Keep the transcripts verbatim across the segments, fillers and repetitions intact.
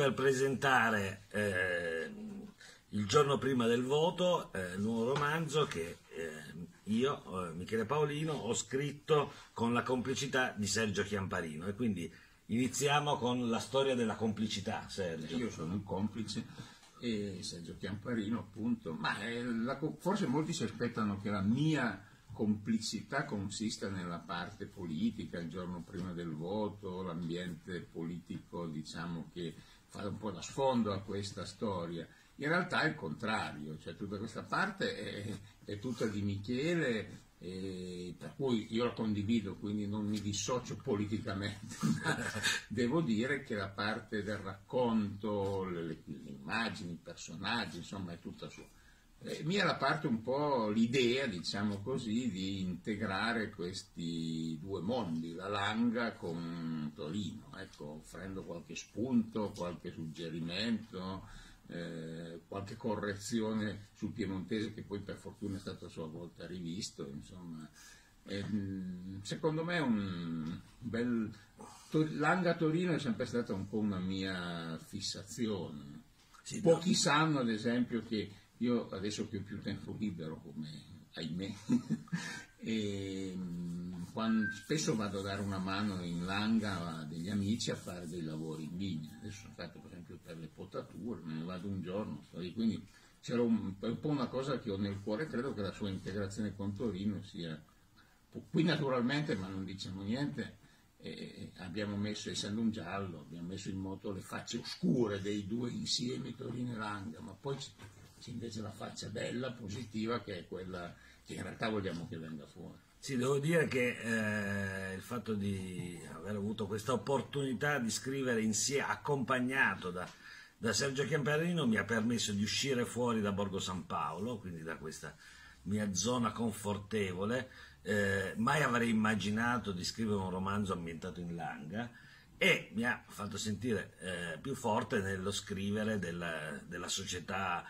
per presentare eh, il giorno prima del voto eh, il nuovo romanzo che eh, io, eh, Michele Paolino, ho scritto con la complicità di Sergio Chiamparino, e quindi iniziamo con la storia della complicità, Sergio. Io sono un complice e Sergio Chiamparino, appunto, ma è la, forse molti si aspettano che la mia complicità consista nella parte politica, il giorno prima del voto, l'ambiente politico, diciamo, che fa un po' da sfondo a questa storia. In realtà è il contrario, cioè tutta questa parte è, è tutta di Michele, e per cui io la condivido, quindi non mi dissocio politicamente, ma devo dire che la parte del racconto, le, le immagini, i personaggi, insomma è tutta sua. Eh, mia la parte un po' l'idea, diciamo così, di integrare questi due mondi, la Langa con Torino, ecco, offrendo qualche spunto, qualche suggerimento, eh, qualche correzione sul piemontese che poi per fortuna è stato a sua volta rivisto, insomma. Eh, secondo me un bel... Langa Torino è sempre stata un po' una mia fissazione. Sì, pochi no. sanno ad esempio che io adesso che ho più tempo libero, come ahimè, e, quando, spesso vado a dare una mano in Langa a degli amici a fare dei lavori in vigna. Adesso sono stato per esempio per le potature, me ne vado un giorno, quindi c'era un, un po' una cosa che ho nel cuore, credo che la sua integrazione con Torino sia... Qui naturalmente, ma non diciamo niente, eh, abbiamo messo, essendo un giallo, abbiamo messo in moto le facce oscure dei due insiemi, Torino e Langa, ma poi c'è invece la faccia bella, positiva, che è quella che in realtà vogliamo che venga fuori. Sì, devo dire che eh, il fatto di aver avuto questa opportunità di scrivere insieme, accompagnato da, da Sergio Chiamparino, mi ha permesso di uscire fuori da Borgo San Paolo, quindi da questa mia zona confortevole. Eh, mai avrei immaginato di scrivere un romanzo ambientato in Langa, e mi ha fatto sentire eh, più forte nello scrivere della, della società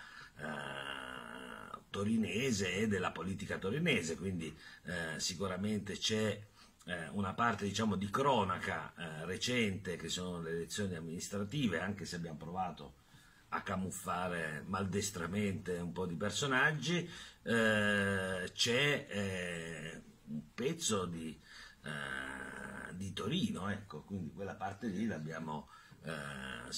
eh, torinese e della politica torinese, quindi eh, sicuramente c'è eh, una parte, diciamo, di cronaca eh, recente, che sono le elezioni amministrative, anche se abbiamo provato a camuffare maldestramente un po' di personaggi. Eh, c'è eh, un pezzo di, eh, di Torino, ecco, quindi quella parte lì l'abbiamo eh,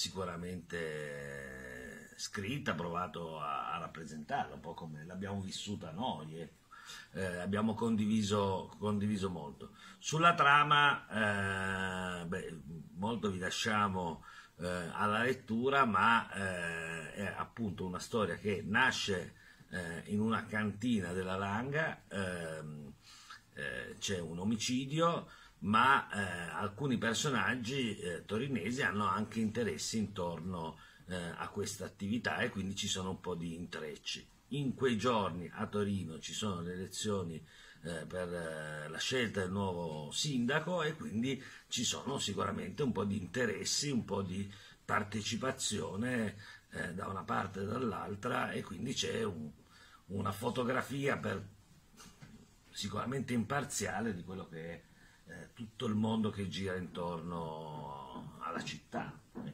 sicuramente scritta, provato a, a rappresentarla, un po' come l'abbiamo vissuta noi, ecco. Eh, abbiamo condiviso, condiviso molto. Sulla trama, eh, beh, molto vi lasciamo eh, alla lettura, ma eh, è appunto una storia che nasce eh, in una cantina della Langa. ehm, eh, c'è un omicidio, ma eh, alcuni personaggi eh, torinesi hanno anche interessi intorno eh, a questa attività, e quindi ci sono un po' di intrecci. In quei giorni a Torino ci sono le elezioni eh, per eh, la scelta del nuovo sindaco, e quindi ci sono sicuramente un po' di interessi, un po' di partecipazione eh, da una parte e dall'altra, e quindi c'è un, una fotografia per, sicuramente imparziale, di quello che è eh, tutto il mondo che gira intorno alla città.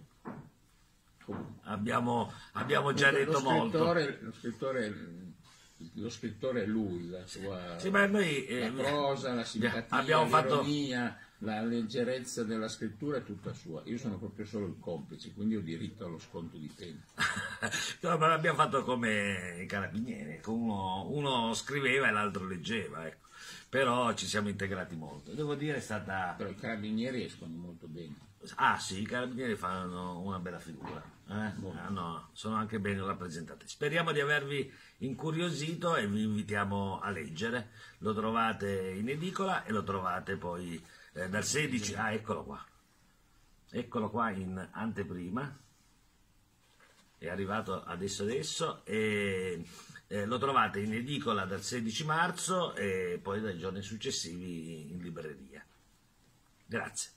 Abbiamo, abbiamo già detto lo molto. Lo scrittore, lo scrittore è lui, la sua sì, ma noi, eh, la prosa, la simpatia, abbiamo l'ironia, fatto... la leggerezza della scrittura è tutta sua. Io sono proprio solo il complice, quindi ho diritto allo sconto di pena. No, ma l'abbiamo fatto come i carabinieri, uno, uno scriveva e l'altro leggeva, ecco. Però ci siamo integrati molto. Devo dire è stata... Però i carabinieri escono molto bene. Ah sì, i carabinieri fanno una bella figura, eh? Ah, no, sono anche ben rappresentati. Speriamo di avervi incuriosito e vi invitiamo a leggere. Lo trovate in edicola e lo trovate poi eh, dal sedici, ah eccolo qua, eccolo qua in anteprima, è arrivato adesso adesso, e eh, lo trovate in edicola dal sedici marzo e poi dai giorni successivi in libreria. Grazie.